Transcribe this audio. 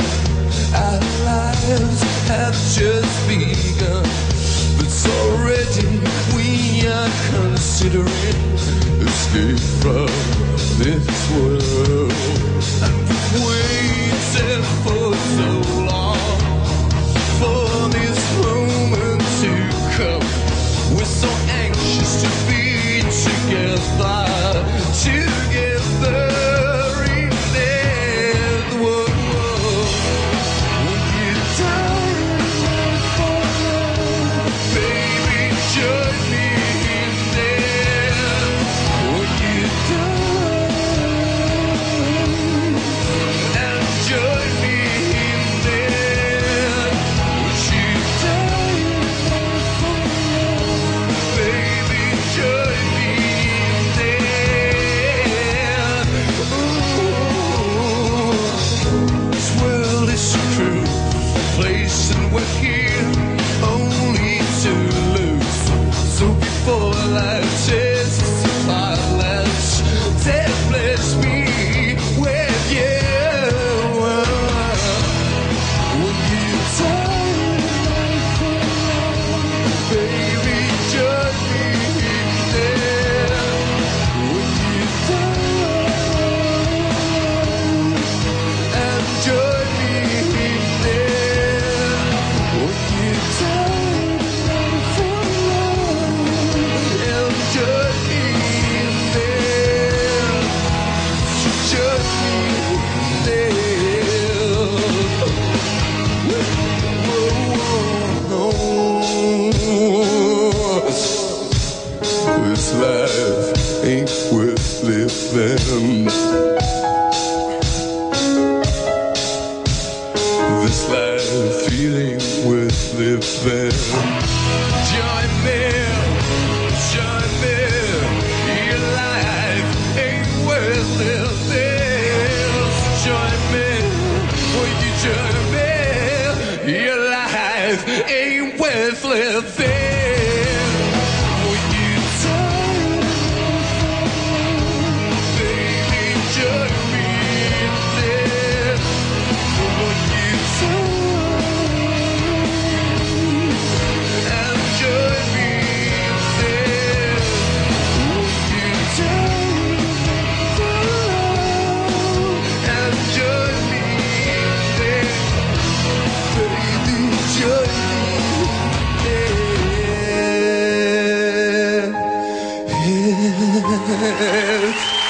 Our lives have just begun, but already we are considering escape from this world. And we've waited for so long for this moment to come. We're so anxious to be together, together in this world. When you die for love, baby, join me in there. When you die and join me in there. When you die for love, baby, join me in there. Ooh, this world is a cruel place, and we're here only to lose. So before life tastes of violence, death bless me with you. When you die for love, baby, join me in there. When you die and join me in there. When you die for love and join me in there. Join me in there. Whoa. This life ain't worth living. This life ain't worth living. Join me, join me. Your life ain't worth living. Join me, will you join me? Your life ain't worth living. Will you die baby, join me in there. Will you die and join me in there? Will you die for love and join me in there? Baby, join me in there. Yeah.